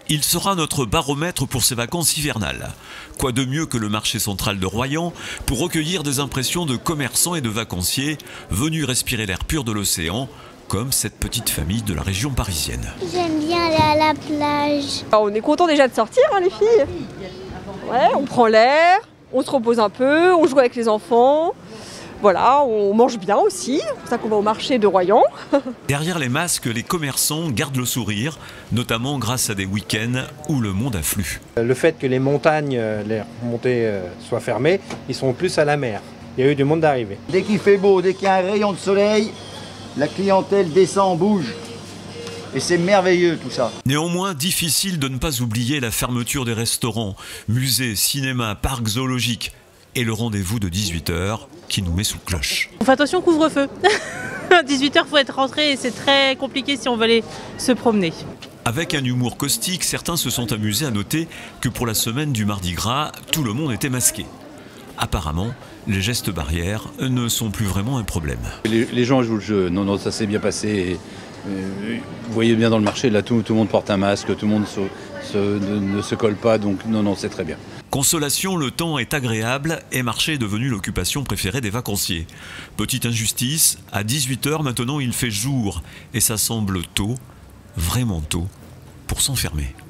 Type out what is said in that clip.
Il sera notre baromètre pour ces vacances hivernales. Quoi de mieux que le marché central de Royan pour recueillir des impressions de commerçants et de vacanciers venus respirer l'air pur de l'océan, comme cette petite famille de la région parisienne. J'aime bien aller à la plage. Alors, on est content déjà de sortir, hein, les filles. Ouais, on prend l'air, on se repose un peu, on joue avec les enfants. Voilà, on mange bien aussi, c'est pour ça qu'on va au marché de Royan. Derrière les masques, les commerçants gardent le sourire, notamment grâce à des week-ends où le monde afflue. Le fait que les montagnes, les remontées soient fermées, ils sont plus à la mer. Il y a eu du monde d'arrivée. Dès qu'il fait beau, dès qu'il y a un rayon de soleil, la clientèle descend, bouge. Et c'est merveilleux tout ça. Néanmoins, difficile de ne pas oublier la fermeture des restaurants, musées, cinémas, parcs zoologiques et le rendez-vous de 18 h qui nous met sous cloche. On fait attention, couvre-feu. 18 h, il faut être rentré et c'est très compliqué si on veut aller se promener. Avec un humour caustique, certains se sont amusés à noter que pour la semaine du Mardi Gras, tout le monde était masqué. Apparemment, les gestes barrières ne sont plus vraiment un problème. Les gens jouent le jeu. Non, ça s'est bien passé. Vous voyez bien dans le marché, là, tout le monde porte un masque, tout le monde ne se colle pas, donc non, c'est très bien. Consolation, le temps est agréable et marché est devenu l'occupation préférée des vacanciers. Petite injustice, à 18 h maintenant il fait jour et ça semble tôt, vraiment tôt, pour s'enfermer.